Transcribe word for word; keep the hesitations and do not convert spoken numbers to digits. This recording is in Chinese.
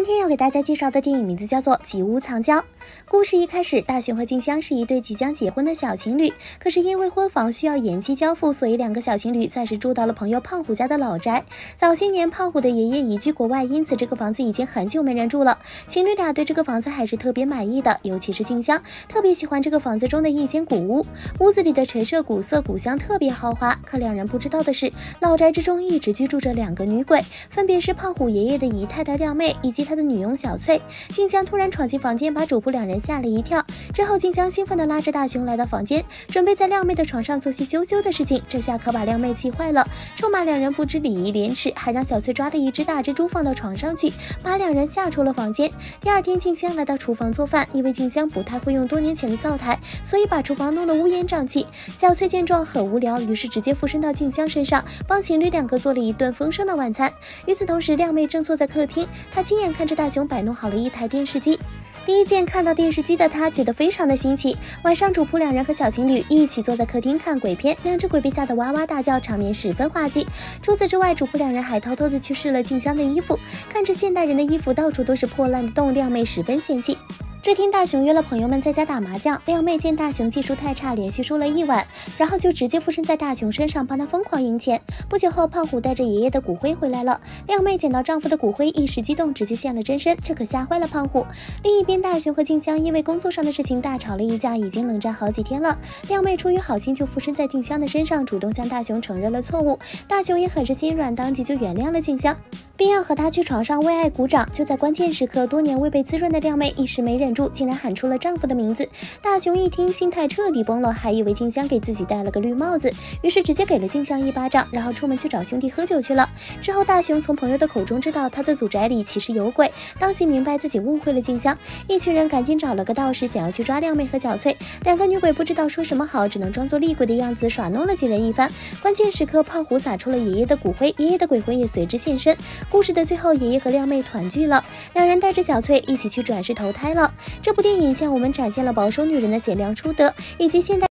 今天要给大家介绍的电影名字叫做《吉屋藏娇》。故事一开始，大雄和静香是一对即将结婚的小情侣，可是因为婚房需要延期交付，所以两个小情侣暂时住到了朋友胖虎家的老宅。早些年胖虎的爷爷移居国外，因此这个房子已经很久没人住了。情侣俩对这个房子还是特别满意的，尤其是静香特别喜欢这个房子中的一间古屋，屋子里的陈设古色古香，特别豪华。可两人不知道的是，老宅之中一直居住着两个女鬼，分别是胖虎爷爷的姨太太靓妹以及他的女佣小翠。静香突然闯进房间，把主仆两人吓了一跳。之后静香兴奋地拉着大雄来到房间，准备在靓妹的床上做些羞羞的事情，这下可把靓妹气坏了，臭骂两人不知礼仪廉耻，还让小翠抓了一只大蜘蛛放到床上去，把两人吓出了房间。第二天静香来到厨房做饭，因为静香不太会用多年前的灶台，所以把厨房弄得乌烟瘴气。小翠见状很无聊，于是直接附身到静香身上，帮情侣两个做了一顿丰盛的晚餐。与此同时，靓妹正坐在客厅，她亲眼看着大雄摆弄好了一台电视机。第一见看到电视机的她觉得非常的新奇。晚上主仆两人和小情侣一起坐在客厅看鬼片，两只鬼被吓得哇哇大叫，场面十分滑稽。除此之外，主仆两人还偷偷的去试了静香的衣服，看着现代人的衣服到处都是破烂的洞，靓妹十分嫌弃。这天大雄约了朋友们在家打麻将，靓妹见大雄技术太差，连续输了一晚，然后就直接附身在大雄身上，帮他疯狂赢钱。不久后，胖虎带着爷爷的骨灰回来了，靓妹捡到丈夫的骨灰，一时激动，直接现了真身，这可吓坏了胖虎。另一边，大雄和静香因为工作上的事情大吵了一架，已经冷战好几天了。靓妹出于好心，就附身在静香的身上，主动向大雄承认了错误。大雄也很是心软，当即就原谅了静香，并要和她去床上为爱鼓掌。就在关键时刻，多年未被滋润的靓妹一时没忍住，竟然喊出了丈夫的名字。大雄一听，心态彻底崩了，还以为静香给自己戴了个绿帽子，于是直接给了静香一巴掌，然后出门去找兄弟喝酒去了。之后大雄从朋友的口中知道他的祖宅里其实有鬼，当即明白自己误会了静香，一群人赶紧找了个道士，想要去抓靓妹和小翠。两个女鬼不知道说什么好，只能装作厉鬼的样子耍弄了几人一番。关键时刻，胖虎撒出了爷爷的骨灰，爷爷的鬼魂也随之现身。故事的最后，爷爷和靓妹团聚了，两人带着小翠一起去转世投胎了。这部电影向我们展现了保守女人的贤良淑德，以及现代